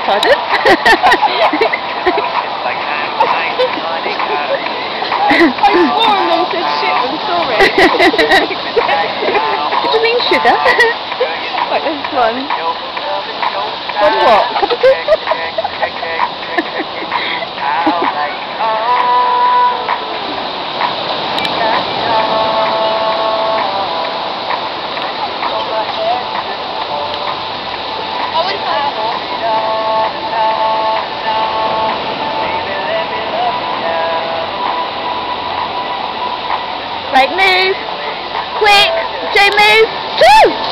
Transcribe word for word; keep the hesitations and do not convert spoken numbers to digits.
Pardon? I swore and then said shit, I'm sorry. What do you mean sugar? Right, there's one. One what? Cup of tea? Right, move! Quick! Joe, move! Woo!